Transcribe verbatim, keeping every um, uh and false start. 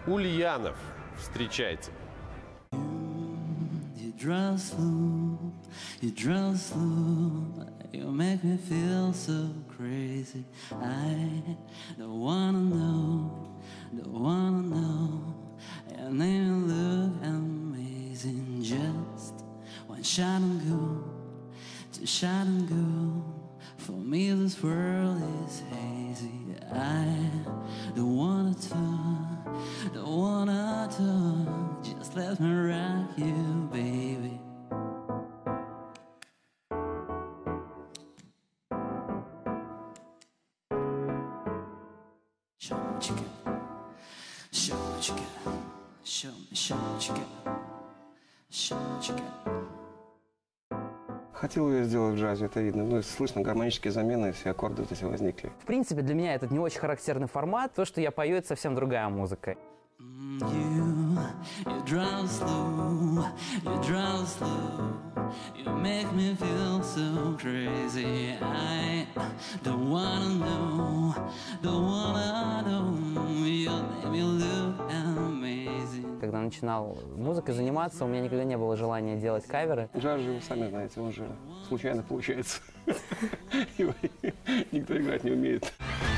Ульянов. Встречайте. You drive slow, you drive slow, you make me feel so crazy. I don't wanna know, don't wanna know. Your name look amazing. Just one shot and go, two shot and go. For me this world is hazy. I don't wanna talk, don't wanna talk. Just let me rock you, baby. Show me what you got. Show me what you got. Show me, show me what you got. Show me what you got. Хотел ее сделать в джазе, это видно. Ну, слышно, гармонические замены, все аккорды вот эти возникли. В принципе, для меня этот не очень характерный формат. То, что я пою, это совсем другая музыка. You, you drive slow, you drive slow. You make me feel so crazy. I don't wanna know, don't wanna know. You make me look amazing. Когда начинал музыкой заниматься, у меня никогда не было желания делать каверы. Джаз же, вы сами знаете, он же случайно получается. Никто играть не умеет.